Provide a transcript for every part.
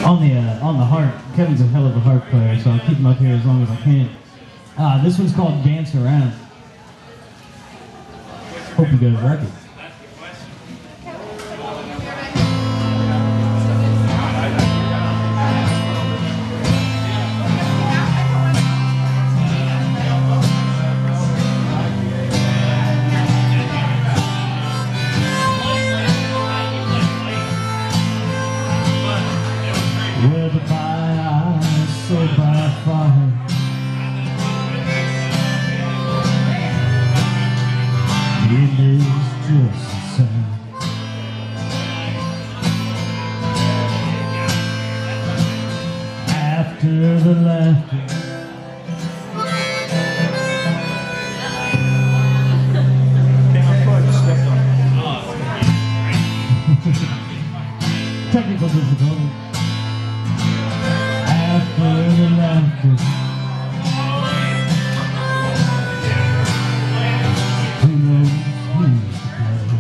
On the harp. Kevin's a hell of a harp player, so I'll keep him up here as long as I can. This one's called Dance Around. Hope you guys like it. Whether by ice or by fire, it is just the same. After the laughter, technical difficulty. After the laughter, who knows who's to play?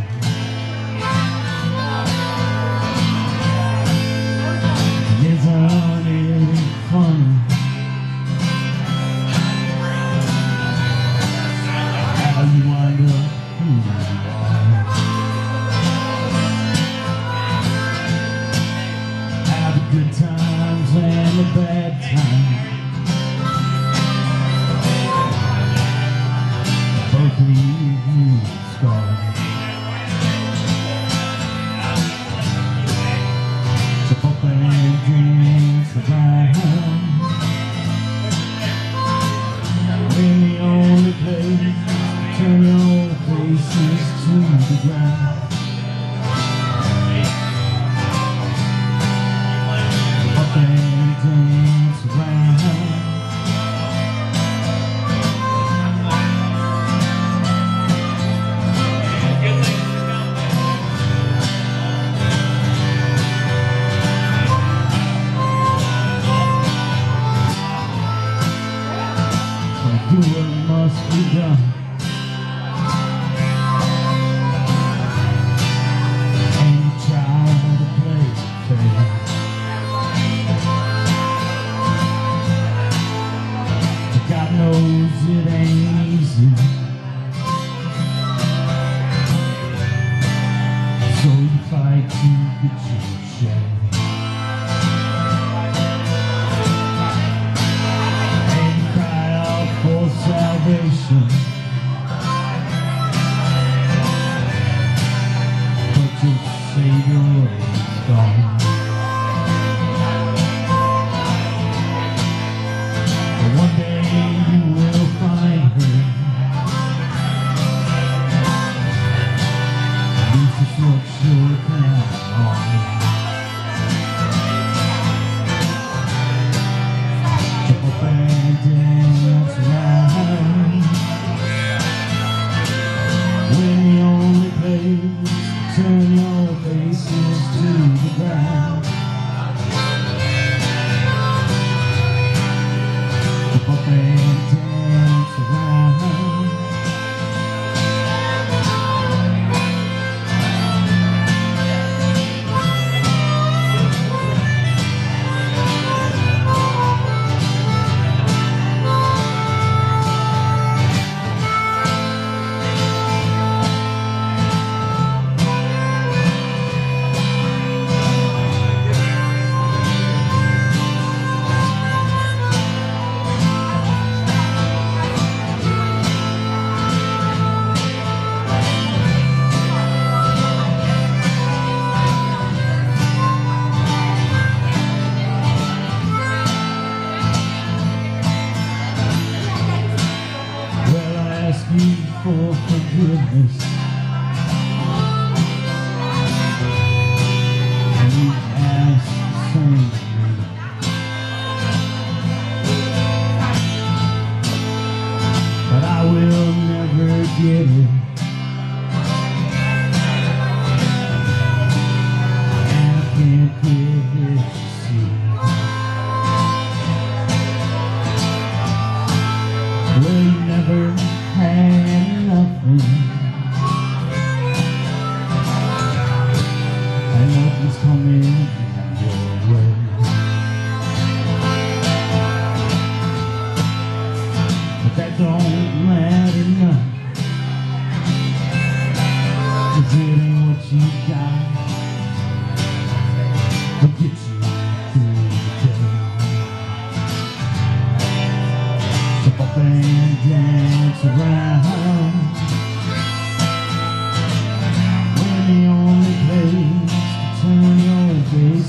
Isn't it funny how you wind up who you are? Have the good times and the bad times, both leave you scarred. So both their dreams around, when the only place to turn your faces to the ground. Dance around.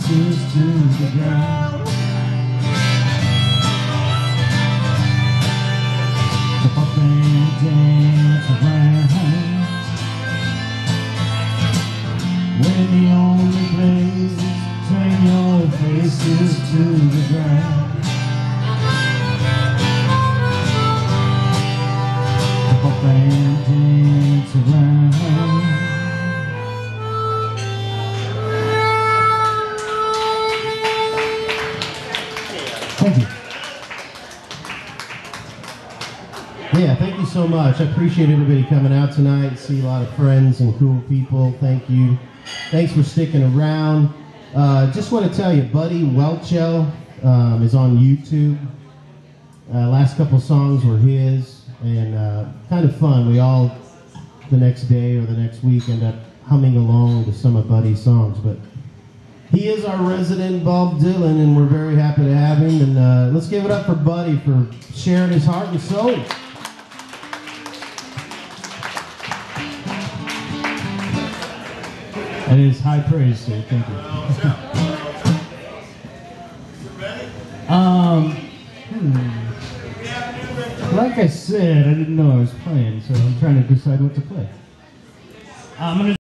faces to the ground. Jump up and dance around. We're the only place, turn your faces to the ground. Jump up and dance around. Thank you. Yeah, thank you so much. I appreciate everybody coming out tonight. See a lot of friends and cool people. Thank you. Thanks for sticking around. Just want to tell you, Buddy Welchel is on YouTube. Last couple songs were his, and kind of fun. We all, the next day or the next week, end up humming along to some of Buddy's songs. But he is our resident Bob Dylan, and we're very happy to have him. And let's give it up for Buddy for sharing his heart and soul. That is high praise, sir. Thank you. Like I said, I didn't know I was playing, so I'm trying to decide what to play. I'm gonna